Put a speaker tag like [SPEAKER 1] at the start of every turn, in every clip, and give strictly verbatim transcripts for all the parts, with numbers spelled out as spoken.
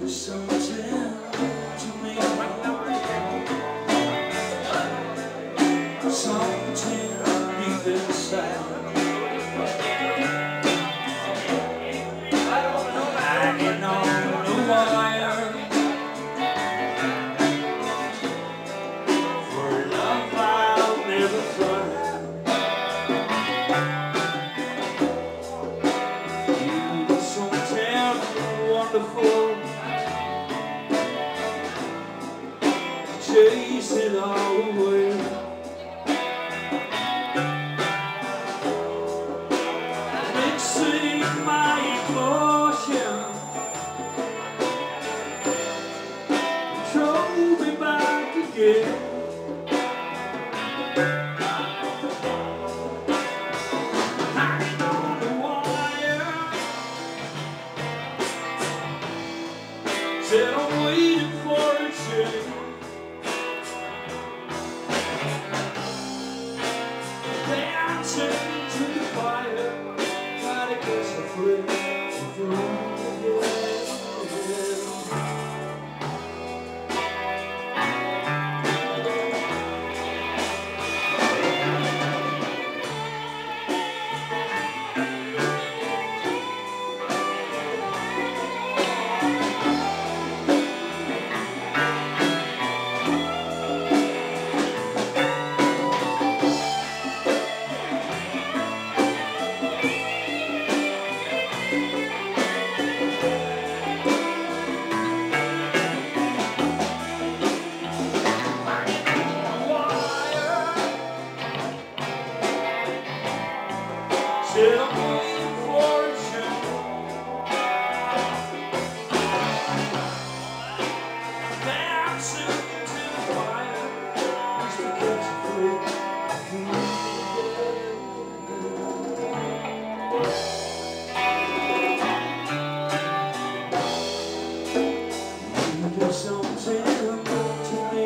[SPEAKER 1] something to me, something deep inside. Hanging on the wire for love I'll never find. You're so terrible, wonderful. Chase it all away. Mixing my emotion, drove me back again. Hanging on the wire, said I'm waiting for a change. Dancing to the fire, try to catch a flame of the room again. Still waiting for a change. Dancing to the fire, just to catch a flame. You do something to me,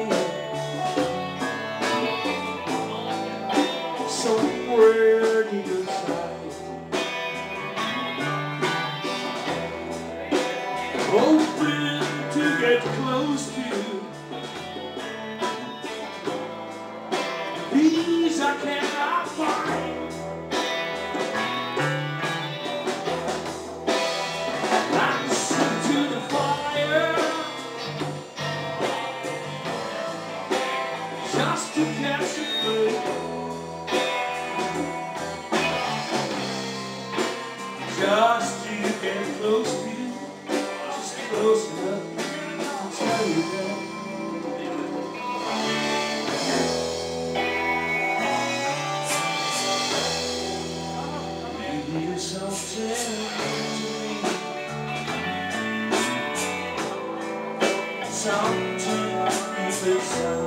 [SPEAKER 1] somewhere deep inside. Hoping to get close to you, peace I cannot find. Dancing to the fire, just to catch a flame. Just to get close to you, just close enough to tell you that. Maybe you're something to me, something deep inside.